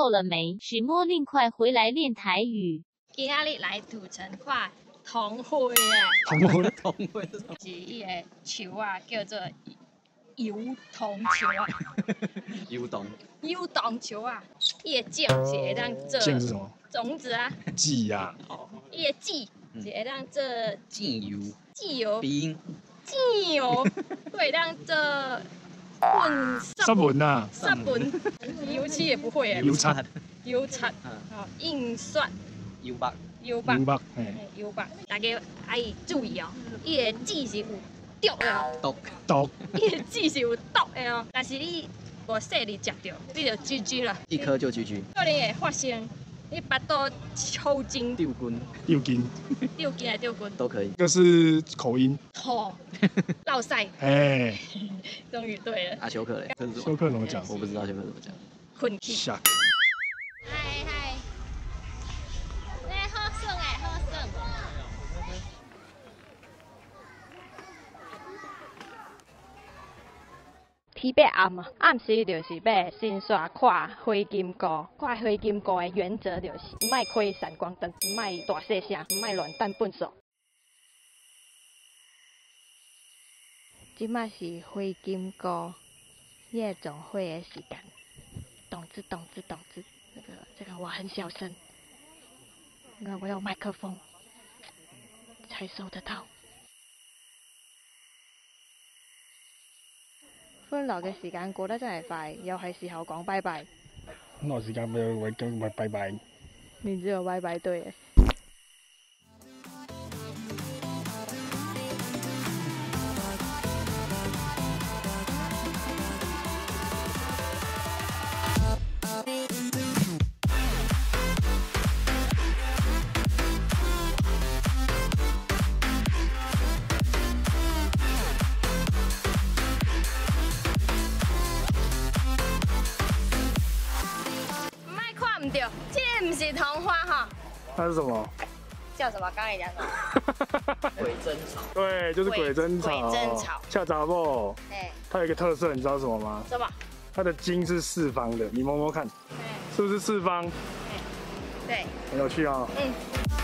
够了没？许摸令快回来练台语。 今仔日来土城看同会诶， 同会是伊个树啊，叫做油桐树啊， 游动树啊，伊个茎是会当做茎是什么？ 种子啊， 剂呀， 伊个籽是会当做酱油、 籽油， 冰、 籽油会当做混沙文呐， 沙文，油漆也不会诶， 油擦， 油漆，哦，印刷。 油白、 油白， 油白，嘿， 油白，大家爱注意哦，伊个籽是有毒的哦， 毒， 伊个籽是有毒的哦，但是你无细粒食着，你就 GG 了， 一颗就 GG。 可能会发生你巴肚抽筋、 丢棍右筋， 丢筋还丢筋、 都可以。 这是口音， 吐、落腮， 哎， 终于对了， 啊，休克嘞，这是什休么？ 克怎么讲？ 我不知道休克怎么讲。 困去。 下。 嗨嗨，好耍诶，好耍。 天白暗啊，暗时就是要先刷看花金菇。看花金菇的原则就是，莫开闪光灯，莫大细声，莫乱弹粪扫。即摆是花金菇夜总会的时间，懂之。这个我很小声，因为我有麦克风才收得到。歡樂嘅時間過得真係快，又係時候講拜拜。 歡樂時間會跟拜拜。 你只有拜拜對嘅。 这不是童话哈， 那是什么？ 叫什么？刚才讲什么？ 鬼针草。 对，就是鬼针草。 鬼针草。 下杂不？ 哎， 它有一个特色，你知道什么吗？ 什么？ 它的茎是四方的，你摸摸看，是不是四方？ 对。 很有趣啊。 嗯。